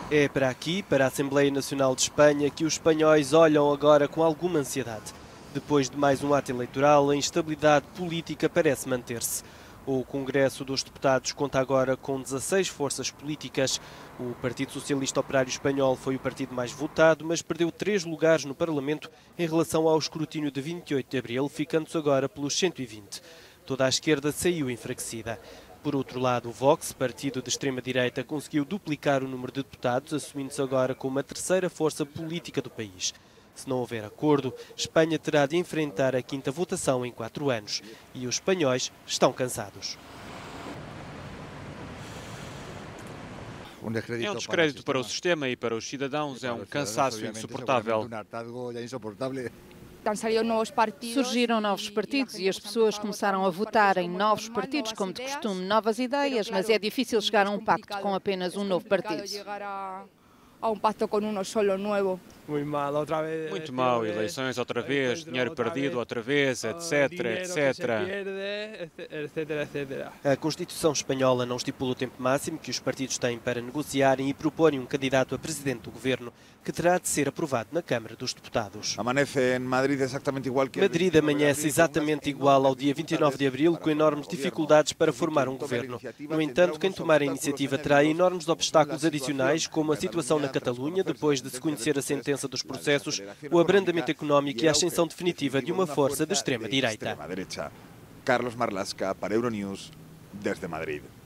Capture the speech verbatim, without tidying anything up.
É para aqui, para a Assembleia Nacional de Espanha, que os espanhóis olham agora com alguma ansiedade. Depois de mais um ato eleitoral, a instabilidade política parece manter-se. O Congresso dos Deputados conta agora com dezasseis forças políticas. O Partido Socialista Operário Espanhol foi o partido mais votado, mas perdeu três lugares no Parlamento em relação ao escrutínio de vinte e oito de abril, ficando-se agora pelos cento e vinte. Toda a esquerda saiu enfraquecida. Por outro lado, o Vox, partido de extrema-direita, conseguiu duplicar o número de deputados, assumindo-se agora como a terceira força política do país. Se não houver acordo, Espanha terá de enfrentar a quinta votação em quatro anos. E os espanhóis estão cansados. É um descrédito para o sistema e para os cidadãos, é um cansaço insuportável. Surgiram novos partidos e as pessoas começaram a votar em novos partidos, como de costume, novas ideias, mas é difícil chegar a um pacto com apenas um novo partido. Muito mal, eleições outra vez, dinheiro perdido outra vez, etc, etcétera. A Constituição espanhola não estipula o tempo máximo que os partidos têm para negociarem e proporem um candidato a presidente do governo, que terá de ser aprovado na Câmara dos Deputados. Madrid amanhece exatamente igual ao dia vinte e nove de abril, com enormes dificuldades para formar um governo. No entanto, quem tomar a iniciativa terá enormes obstáculos adicionais, como a situação na Catalunha, depois de se conhecer a sentença dos processos, o abrandamento económico e a ascensão definitiva de uma força de extrema-direita. Carlos Marlaska para Euronews, desde Madrid.